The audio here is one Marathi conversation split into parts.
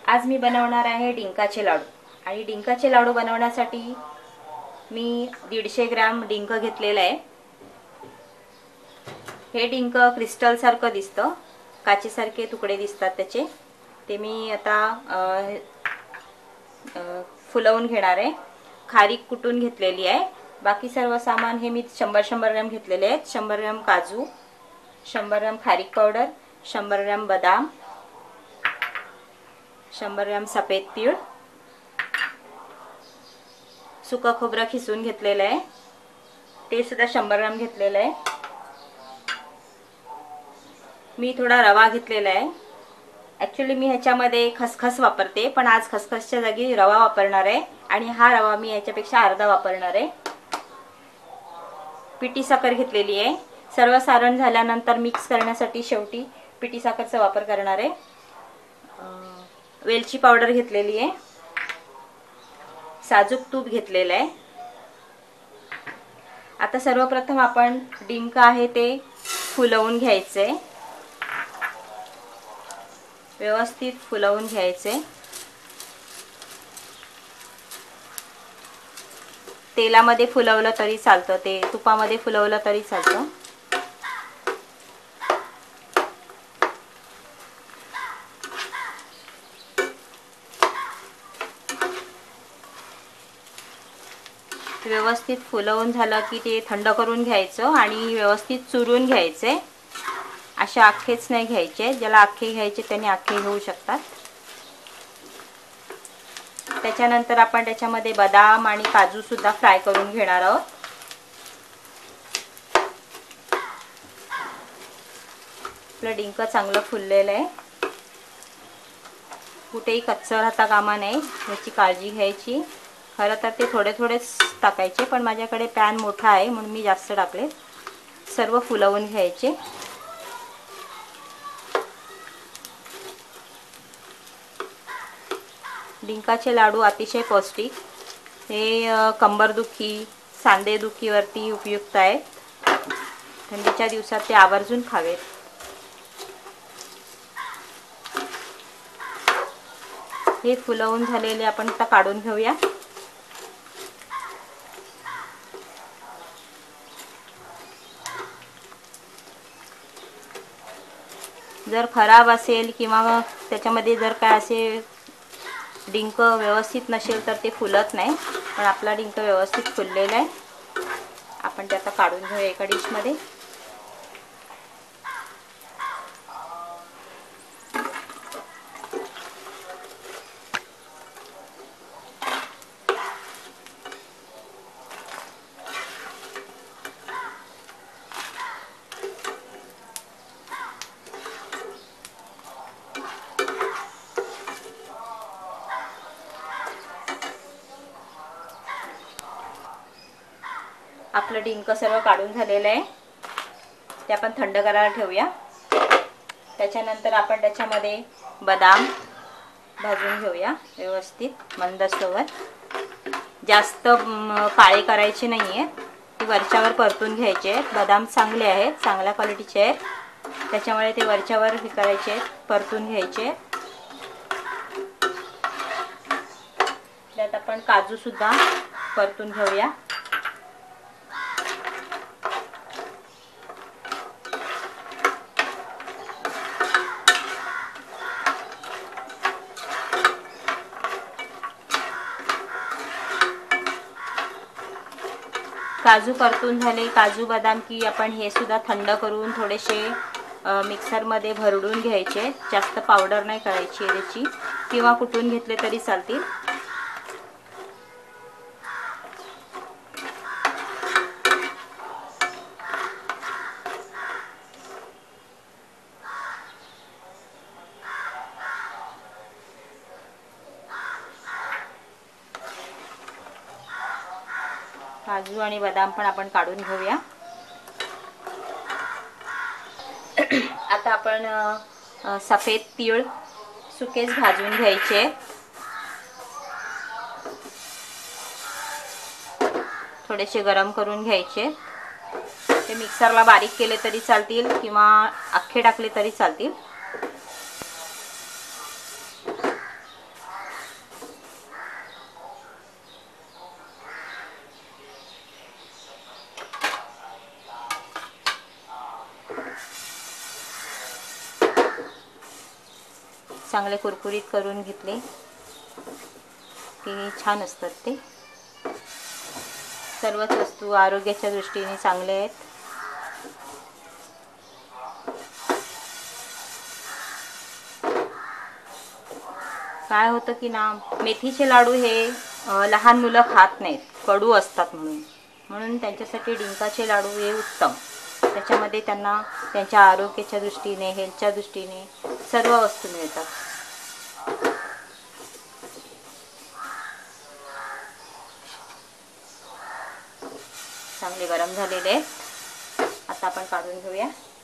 आज मी बनवणार आहे डिंकाचे लाडू। आणि डिंकाचे लाडू बनवण्यासाठी मी 150 ग्रॅम डिंक घेतलेला आहे। हे डिंक क्रिस्टल सारखं दिसतं, काचेसारखे तुकडे दिसतात त्याचे। ते मी आता फुलवून घेणार आहे। खारीक कुटून घेतलेली आहे। बाकी सर्व सामान हे मी 100 ग्रॅम घेतलेले आहेत। 100 ग्रॅम काजू, 100 ग्रॅम खारीक पावडर, 100 ग्रॅम बदाम, 100 ग्रॅम सफेद तीळ, सुका खोबरं खिसून घेतलेलं आहे, ते सुद्धा 100 ग्रॅम घेतलेलं आहे। मी थोडा रवा घेतलेला आहे। ॲक्च्युअली मी ह्याच्यामध्ये खसखस वापरते, पण आज खसखसच्या जागी रवा वापरणार आहे आणि हा रवा मी याच्यापेक्षा अर्धा वापरणार आहे। पिठी साखर घेतलेली आहे। सर्व सारण झाल्यानंतर मिक्स करण्यासाठी शेवटी पिठी साखरचा वापर करणार आहे। वेलची पावडर घेतलेली आहे। साजूक तूप घेतलेलं आहे। आता सर्वप्रथम आपण डिंक आहे ते फुलवून घ्यायचे, व्यवस्थित फुलवून घ्यायचे। तेलामध्ये फुलवलं तरी चालतं, ते तुपामध्ये फुलवलं तरी चालतं। व्यवस्थित फुलवून झालं की ते थंड करून घ्यायचं आणि व्यवस्थित चुरून घ्यायचे। असे अख्खेच नाही घ्यायचे, ज्याला अख्खे घ्यायचे त्यांनी अख्खे घेऊ शकतात। त्याच्यानंतर आपण त्याच्यामध्ये बदाम आणि काजू सुद्धा फ्राय करून घेणार आहोत। आपलं डिंक चांगलं फुललेलं आहे, कुठेही कच्चं राहता कामा नये याची काळजी घ्यायची। खरं तर ते थोडे थोडेच टाकायचे, पण माझ्याकडे पॅन मोठा आहे म्हणून मी जास्त टाकले। सर्व फुलवून घ्यायचे। डिंकाचे लाडू अतिशय पौष्टिक, हे कंबरदुखी, सांधेदुखीवरती उपयुक्त आहेत। थंडीच्या दिवसात ते आवर्जून खावेत। हे फुलवून झालेले आपण आता काढून घेऊया। जर खराब असेल किंवा त्याच्यामध्ये जर काय असे डिंक व्यवस्थित नसेल तर ते फुलत नाही, पण आपला डिंक व्यवस्थित फुललेला आहे। आपण ते आता काढून घेऊया एका डिशमध्ये। आपलं डिंक सर्व काढून झालेलं आहे, ते आपण थंड करायला ठेवूया। त्याच्यानंतर आपण त्याच्यामध्ये बदाम भाजून घेऊया व्यवस्थित मंद आचेवर। जास्त काळे करायचे नाहीये, ते वरच्यावर परतून घ्यायचे आहेत। बदाम चांगले आहेत, चांगल्या क्वालिटीचे आहेत, त्याच्यामुळे ते वरच्यावर हे करायचे आहेत, परतून घ्यायचे। त्यात आपण काजू सुद्धा परतून घेऊया। काजू परतून झाले, काजू बदाम की आपण हे सुद्धा थंड करून थोडेसे मिक्सरमध्ये भरडून घ्यायचे। जास्त पावडर नाही करायची त्याची, किंवा कुटून घेतले तरी चालतील। काजू आणि बदाम पण आपण काढून घेऊया। आता आपण सफेद तीळ सुकेच भाजून घ्यायचे, थोडेसे गरम करून घ्यायचे। ते मिक्सरला बारीक केले तरी चालतील किंवा अख्खे टाकले तरी चालतील। चांगले कुरकुरीत करून घेतले की छान असतात ते. सर्वच वस्तू आरोग्याच्या दृष्टीने चांगले आहेत. काय होतं की ना, मेथीचे लाडू हे लहान मुलं खात नाहीत, कडू असतात म्हणून त्यांच्यासाठी डिंकाचे लाडू हे उत्तम. त्याच्यामध्ये त्यांना त्यांच्या आरोग्याच्या दृष्टीने, हेल्थच्या दृष्टीने सर्व वस्तू मिळतात. चांगले गरम झालेले आहेत. आता आपण काढून घेऊया.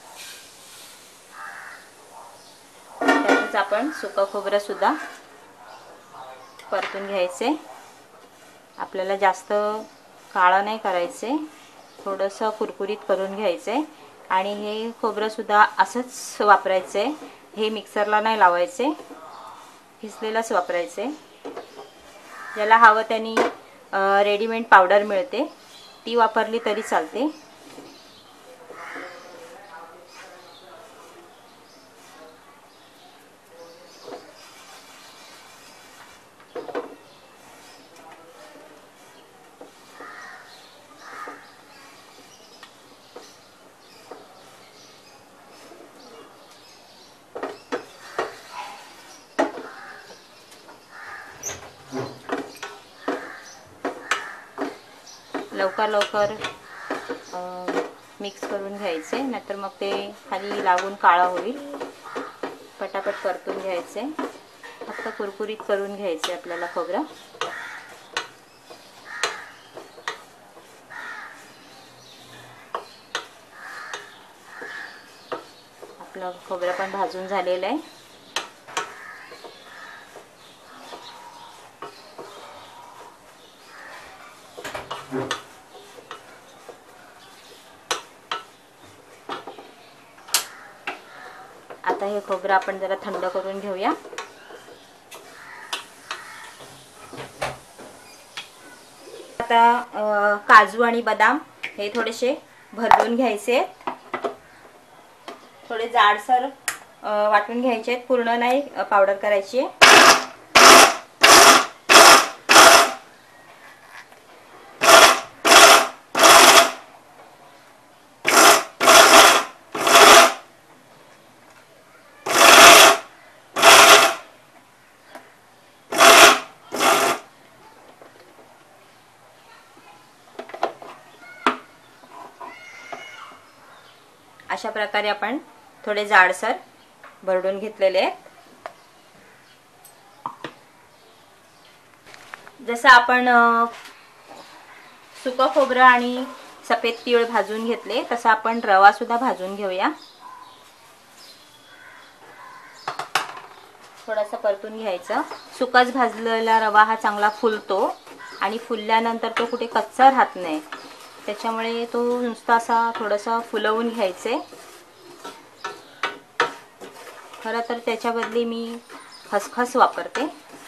त्यातच आपण सुकं खोबरं सुद्धा परतून घ्यायचे. आपल्याला जास्त काळं नाही करायचे, थोडंसं कुरकुरीत करून घ्यायचे. आणि हे खोबरं सुद्धा असंच वापरायचे, हे मिक्सरला नाही लावायचे, किसलेलंच वापरायचे. ज्याला हवं त्यांनी रेडीमेड पावडर मिळते, ती वापरली तरी चालते. लवकर मिक्स करून घ्यायचे, नाहीतर मग ते खाली लागून काळा होईल. पटापट परतून घ्यायचे. फक्त कुरकुरीत करून घ्यायचे आपल्याला खोबरं. आपलं खोबरं पण भाजून झालेलं आहे. आता हे खोबरं आपण जरा थंड करून घेऊया. आता काजू आणि बदाम हे थोडेसे भरडून घ्यायचे, थोडे जाडसर वाटून घ्यायचे, पूर्ण नाही पावडर करायची. अशा प्रकारे आपण थोडे जाडसर भरडून घेतलेले आहेत. जसं आपण सुकं खोबरं आणि सफेद तीळ भाजून घेतले, तसं आपण रवा सुद्धा भाजून घेऊया. थोडासा परतून घ्यायचा. सुकाच भाजलेला रवा हा चांगला फुलतो आणि फुलल्यानंतर तो कुठे कच्चा राहत नाही. त्याच्यामुळे तो नुसता असा थोडासा फुलवून घ्यायचे. खरं तर त्याच्या बदली मी खसखस वापरते,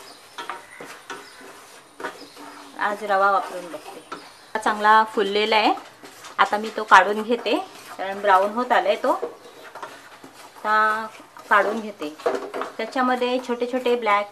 आज रवा वापरून बघते. चांगला फुललेला आहे. आता मी तो काढून घेते, कारण ब्राऊन होत आलाय तो. आता काढून घेते. त्याच्यामध्ये छोटे छोटे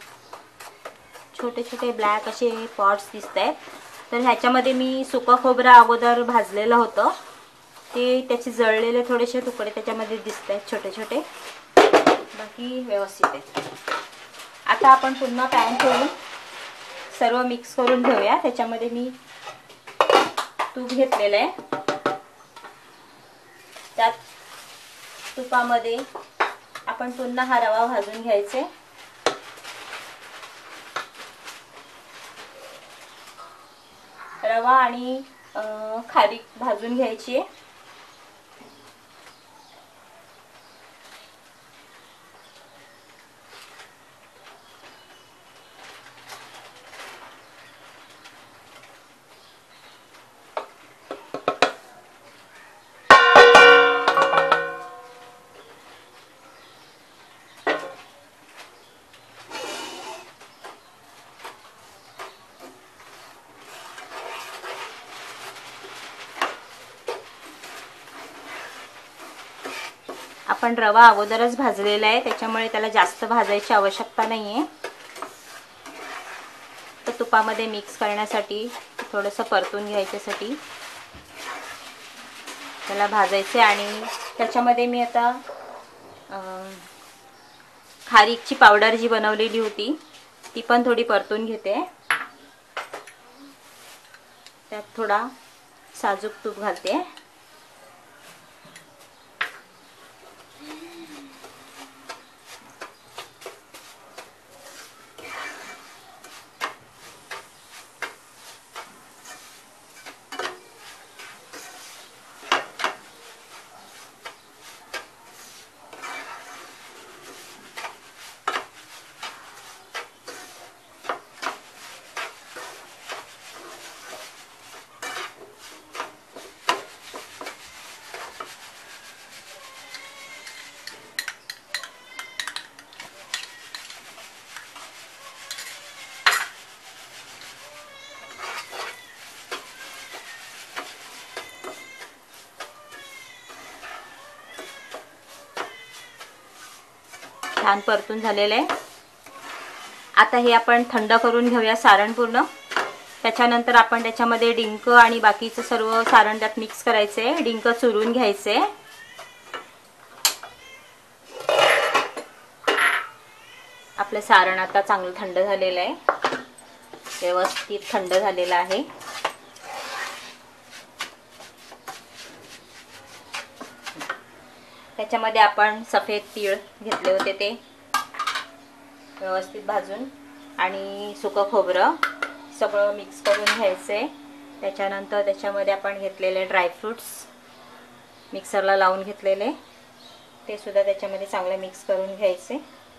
ब्लॅक असे पॉट्स दिसत आहेत. तर ह्याच्यामध्ये मी सुकं खोबरं अगोदर भाजलेलं होतं, ते त्याचे जळलेले थोडेसे तुकडे त्याच्यामध्ये दिसत आहेत छोटे छोटे. बाकी व्यवस्थित आहे. आता आपण पुन्हा पॅन ठेवून सर्व मिक्स करून घेऊया. त्याच्यामध्ये मी तूप घेतलेलं आहे. त्यात तुपामध्ये आपण पुन्हा हा रवा भाजून घ्यायचे. रवा आणि खारीक भाजून घ्यायची. आपण रवा अगोदरच भाजलेला आहे, त्याच्यामुळे त्याला जास्त भाजायची आवश्यकता नाही आहे. तर तुपामध्ये मिक्स करण्यासाठी थोडंसं परतून घ्यायच्यासाठी त्याला भाजायचे. आणि त्याच्यामध्ये मी आता खारीकची पावडर जी बनवलेली होती ती पण थोडी परतून घेते. त्यात थोडा साजूक तूप घालते. छान परतून झालेलं आहे. आता हे आपण थंड करून घेऊया सारण पूर्ण. त्याच्यानंतर आपण त्याच्यामध्ये डिंक आणि बाकीचं सर्व सारण त्यात मिक्स करायचे. डिंक चुरून घ्यायचे. आपलं सारण आता चांगलं थंड झालेलं आहे, व्यवस्थित थंड झालेलं आहे. त्याच्यामध्ये आपण सफेद तीळ घेतले होते ते व्यवस्थित भाजून आणि सुकं खोबरं सगळं मिक्स करून घ्यायचे. त्याच्यानंतर त्याच्यामध्ये आपण घेतलेले ड्रायफ्रूट्स मिक्सरला लावून घेतलेले ते सुद्धा त्याच्यामध्ये चांगले मिक्स करून घ्यायचे.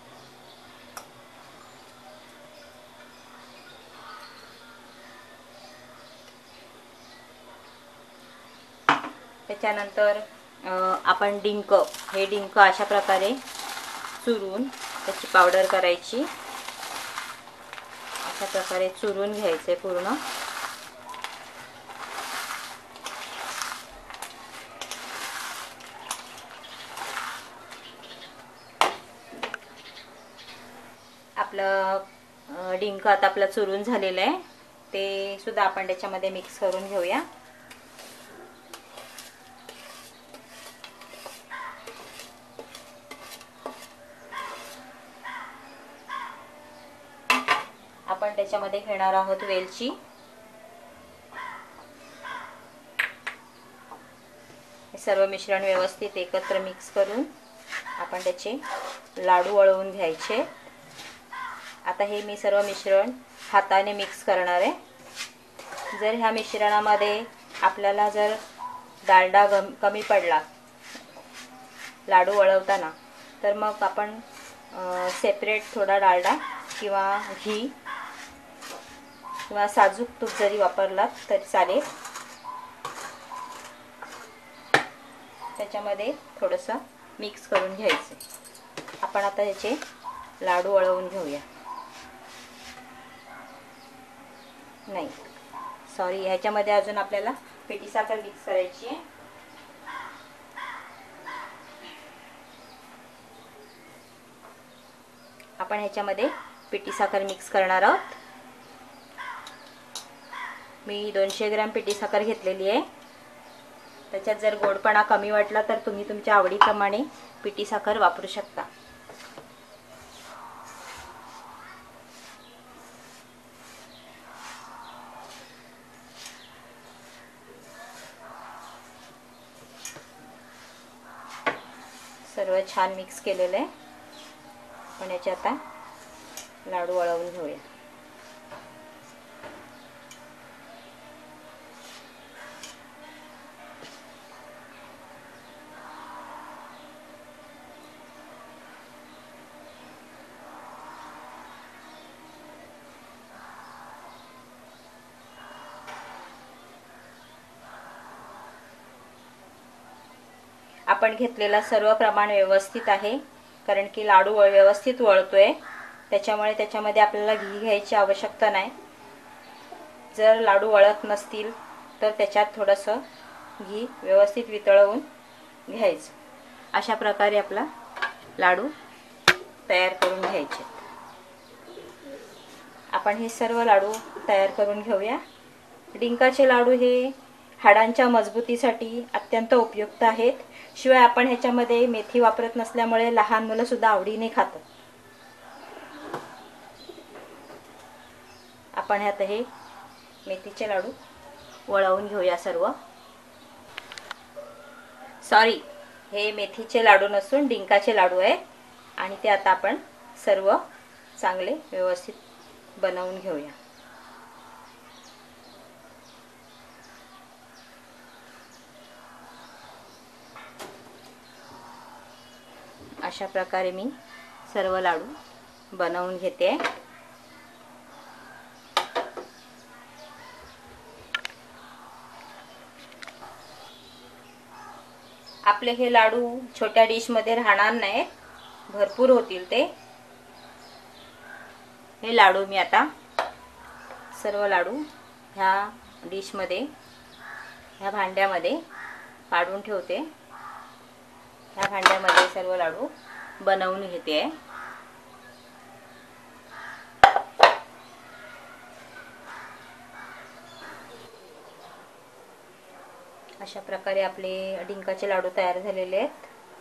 त्याच्यानंतर आपण डिंक अशा प्रकारे चुरून त्याची पावडर करायची. अशा प्रकारे चुरून घ्यायचे पूर्ण. आपलं डिंक आता आपलं चुरून झालेलं आहे, ते सुद्धा आपण त्याच्यामध्ये मिक्स करून घेऊया. आपण त्याच्यामध्ये घेणार आहोत वेलची. हे सर्व मिश्रण व्यवस्थित एकत्र मिक्स करून आपण त्याचे लाडू वळवून घ्यायचे. आता हे मी सर्व मिश्रण हाताने मिक्स करणार आहे. जर ह्या मिश्रणामध्ये आपल्याला जर डालडा कमी पडला लाडू वळवताना, तर मग आपण सेपरेट थोडा डालडा किंवा घी किंवा साजूक तूप जरी वापरलात तरी चालेल. त्याच्यामध्ये थोडंसं मिक्स करून घ्यायचं. आपण आता याचे लाडू वळवून घेऊया. नाही सॉरी, ह्याच्यामध्ये अजून आपल्याला पिठी साखर मिक्स करायची आहे. आपण ह्याच्यामध्ये पिठी साखर मिक्स करणार आहोत. मी 200 ग्रॅम पिठी साखर घेतलेली आहे. त्याच्यात जर गोडपणा कमी वाटला तर तुम्ही तुमच्या आवडीप्रमाणे पिठी साखर वापरू शकता. सर्व छान मिक्स केलेलं आहे. पण याचे आता लाडू वळवून घेऊया. आपण घेतलेला सर्व प्रमाण व्यवस्थित आहे, कारण की लाडू व्यवस्थित वळतोय, त्याच्यामुळे त्याच्यामध्ये आपल्याला घी घ्यायची आवश्यकता नाही. जर लाडू वळत नसतील तर त्याच्यात थोडंसं घी व्यवस्थित वितळवून घ्यायचं. अशा प्रकारे आपला लाडू तयार करून घ्यायचे। आपण हे सर्व लाडू तयार करून घेऊया। डिंकाचे लाडू हे हाडांच्या मजबूतीसाठी अत्यंत उपयुक्त आहेत। शिवाय आपण ह्याच्यामध्ये मेथी वापरत नसल्यामुळे लहान मुलं सुद्धा आवडीने खातात। आपण ह्यात हे मेथीचे लाडू वळवून घेऊया सर्व। सॉरी, हे मेथीचे लाडू नसून डिंकाचे लाडू आहेत आणि ते आता आपण सर्व चांगले व्यवस्थित बनवून घेऊया। अशा प्रकारे मी सर्व लाडू बनवून घेते। आपले हे लाडू छोट्या डिश मध्ये राहणार नाहीत, भरपूर होतील ते। हे लाडू मी आता सर्व लाडू ह्या डिश मध्ये, ह्या भांड्यामध्ये काढून ठेवते। ह्या भांड्यामध्ये सर्व लाडू बनवून घेते। अशा प्रकारे आपले डिंकाचे लाडू तयार झालेले आहेत।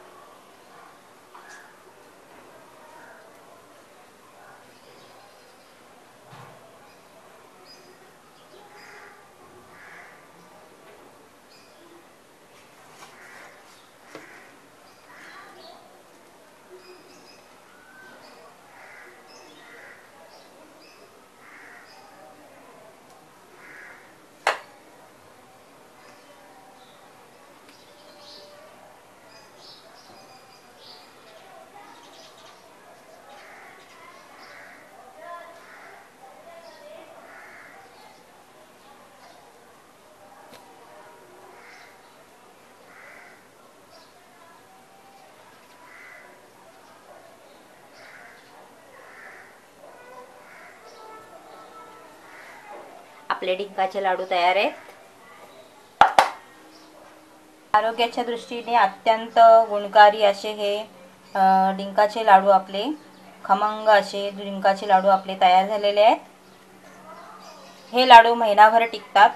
आपले डिंकाचे लाडू तयार आहेत। आरोग्याच्या दृष्टीने अत्यंत गुणकारी असे हे डिंकाचे लाडू, आपले खमंग असे डिंकाचे लाडू आपले तयार झालेले आहेत। हे लाडू महिनाभर टिकतात।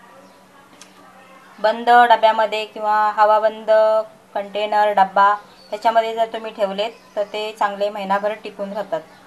बंद डब्यामध्ये किंवा हवाबंद कंटेनर डब्बा त्याच्यामध्ये जर तुम्ही ठेवलेत तर ते चांगले महिनाभर टिकून राहतात।